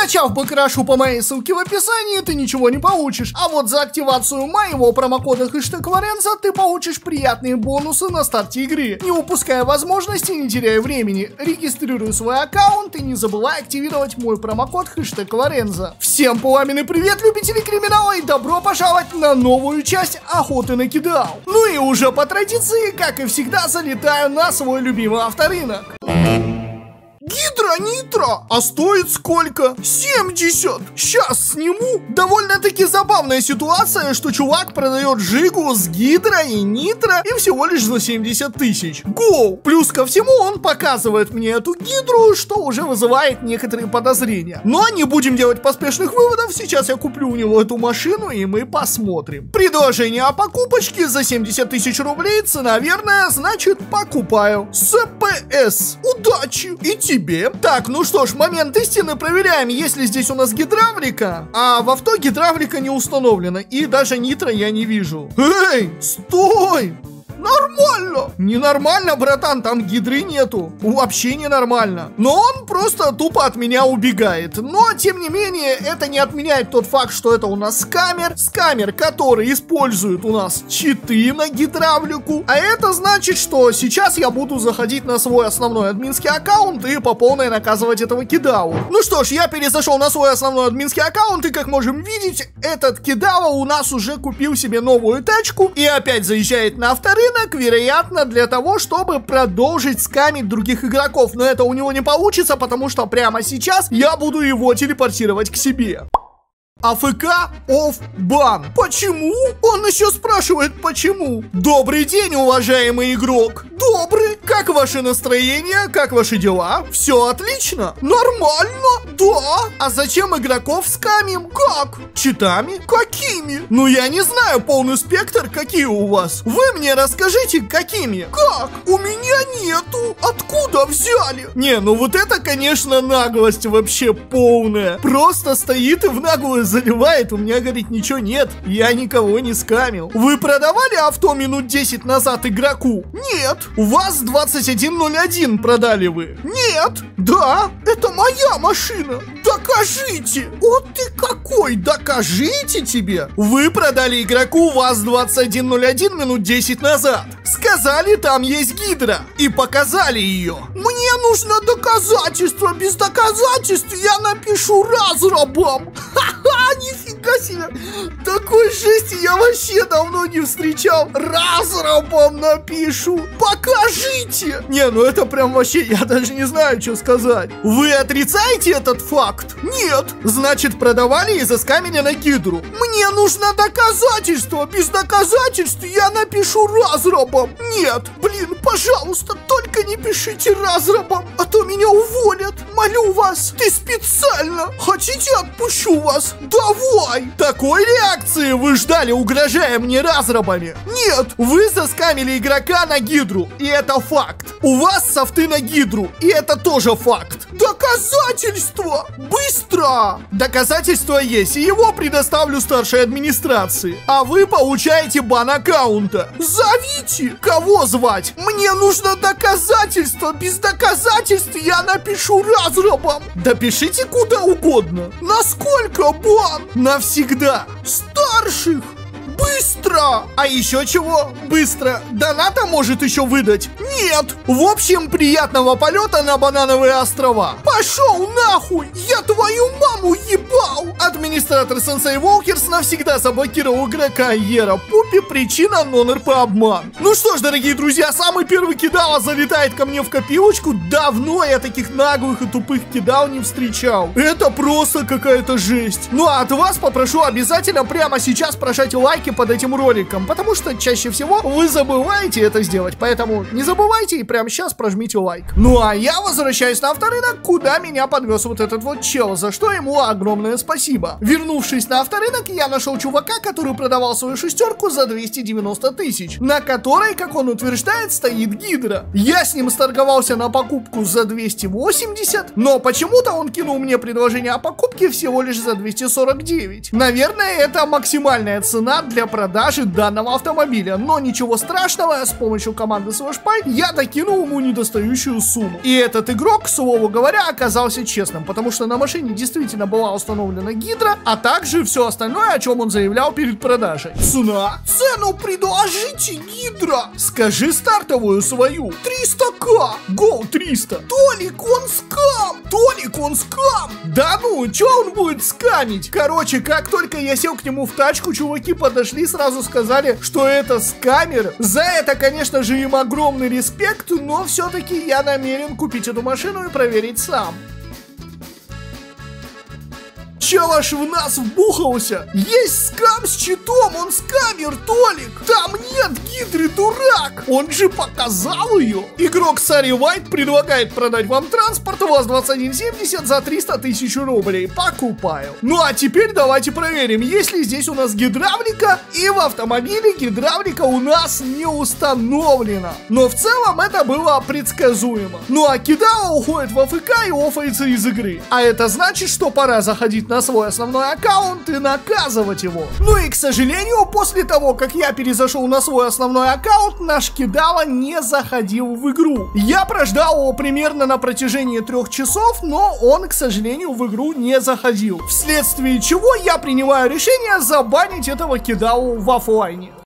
Скачав бэкрашу по моей ссылке в описании, ты ничего не получишь. А вот за активацию моего промокода #Варенза ты получишь приятные бонусы на старте игры. Не упуская возможности, не теряя времени. Регистрируй свой аккаунт и не забывай активировать мой промокод #Варенза. Всем пламенный привет, любители криминала, и добро пожаловать на новую часть охоты на кидал. Ну и уже по традиции, как и всегда, залетаю на свой любимый авторынок. Гидро-нитро! А стоит сколько? 70! Сейчас сниму. Довольно-таки забавная ситуация, что чувак продает жигу с гидро и нитро и всего лишь за 70 тысяч. Гоу! Плюс ко всему он показывает мне эту гидру, что уже вызывает некоторые подозрения. Но не будем делать поспешных выводов. Сейчас я куплю у него эту машину и мы посмотрим. Предложение о покупочке за 70 тысяч рублей. Цена верная, значит покупаю. СПС. Удачи! И тебе. Так, ну что ж, момент истины проверяем, есть ли здесь у нас гидравлика. А в авто гидравлика не установлена, и даже нитро я не вижу. Эй, стой! Нормально! Ненормально, братан, там гидры нету. Вообще ненормально. Но он просто тупо от меня убегает. Но, тем не менее, это не отменяет тот факт, что это у нас скамер, который использует у нас читы на гидравлику. А это значит, что сейчас я буду заходить на свой основной админский аккаунт и по полной наказывать этого кидаву. Ну что ж, я перезашел на свой основной админский аккаунт, и, как можем видеть, этот кидава у нас уже купил себе новую тачку и опять заезжает на авторынок. Вероятно, для того, чтобы продолжить скамить других игроков. Но это у него не получится, потому что прямо сейчас я буду его телепортировать к себе. АФК оф бан. Почему? Он еще спрашивает, почему. Добрый день, уважаемый игрок. Добрый. Как ваше настроение? Как ваши дела? Все отлично? Нормально? Да. А зачем игроков скамим? Как? Читами? Какими? Ну я не знаю, полный спектр, какие у вас. Вы мне расскажите, какими? Как? У меня нету. Откуда взяли? Не, ну вот это, конечно, наглость вообще полная. Просто стоит и в наглую заливает, у меня, говорит, ничего нет, я никого не скамил. Вы продавали авто минут 10 назад игроку? Нет. У вас 2101 продали вы? Нет. Да, это моя машина. Докажите. Вот ты какой, докажите тебе. Вы продали игроку ВАЗ-2101 минут 10 назад. Сказали, там есть гидра. И показали ее. Мне нужно доказательство. Без доказательств я напишу разрабам. Ха-ха, нифига себе. Такой жести я вообще давно не встречал. Разрабам напишу. Покажите. Не, ну это прям вообще, я даже не знаю, что сказать. Вы отрицаете этот факт? Нет. Значит, продавали и заскамили на гидру. Мне нужно доказательство. Без доказательств я напишу разрабам. Нет. Блин, пожалуйста, только не пишите разрабам, а то меня уволят. Молю вас. Ты специально. Хотите, отпущу вас? Давай. Такой реакции вы ждали, угрожая мне разрабами? Нет. Вы заскамили игрока на гидру, и это факт. У вас софты на гидру, и это тоже факт. Доказательства! Быстро! Доказательства есть, и его предоставлю старшей администрации. А вы получаете бан аккаунта. Зовите! Кого звать? Мне нужно доказательства. Без доказательств я напишу разрабам. Да пишите куда угодно. Насколько бан? Навсегда. Старших. Быстро! А еще чего? Быстро. Доната может еще выдать? Нет. В общем, приятного полета на Банановые острова. Пошел нахуй! Я твою маму ебал! Администратор Сенсей Волкерс навсегда заблокировал игрока Ера Пупи. Причина нон-РП обман. Ну что ж, дорогие друзья, самый первый кидал залетает ко мне в копилочку. Давно я таких наглых и тупых кидал не встречал. Это просто какая-то жесть. Ну а от вас попрошу обязательно прямо сейчас прожать лайки под этим роликом, потому что чаще всего вы забываете это сделать, поэтому не забывайте и прямо сейчас прожмите лайк. Ну а я возвращаюсь на авторынок, куда меня подвез вот этот вот чел, за что ему огромное спасибо. Вернувшись на авторынок, я нашел чувака, который продавал свою шестерку за 290 тысяч, на которой, как он утверждает, стоит гидра. Я с ним сторговался на покупку за 280, но почему-то он кинул мне предложение о покупке всего лишь за 249. Наверное, это максимальная цена для продажи данного автомобиля, но ничего страшного, с помощью команды SlashPy я докинул ему недостающую сумму. И этот игрок, к слову говоря, оказался честным, потому что на машине действительно была установлена гидра, а также все остальное, о чем он заявлял перед продажей. Цена? Цену предложите, гидра! Скажи стартовую свою. 300к! Гол 300! Толик, он скам! Толик, он скам! Да ну, чё он будет скамить? Короче, как только я сел к нему в тачку, чуваки подошли, сразу сказали, что это скамер. За это, конечно же, им огромный респект, но все-таки я намерен купить эту машину и проверить сам. Чел аж в нас вбухался. Есть скам с читом, он скамер, Толик. Там нет гидры, дурак. Он же показал ее. Игрок Сари Вайт предлагает продать вам транспорт ВАЗ-2170 за 300 тысяч рублей. Покупаю. Ну а теперь давайте проверим, есть ли здесь у нас гидравлика. И в автомобиле гидравлика у нас не установлена. Но в целом это было предсказуемо. Ну а Кидава уходит в АФК и офается из игры. А это значит, что пора заходить на свой основной аккаунт и наказывать его. Ну и, к сожалению, после того, как я перезашел на свой основной аккаунт, наш Кидава не заходил в игру. Я прождал его примерно на протяжении 3 часов, но он, к сожалению, в игру не заходил. Вследствие чего я принимаю решение забанить этого Кидаву в офлайне.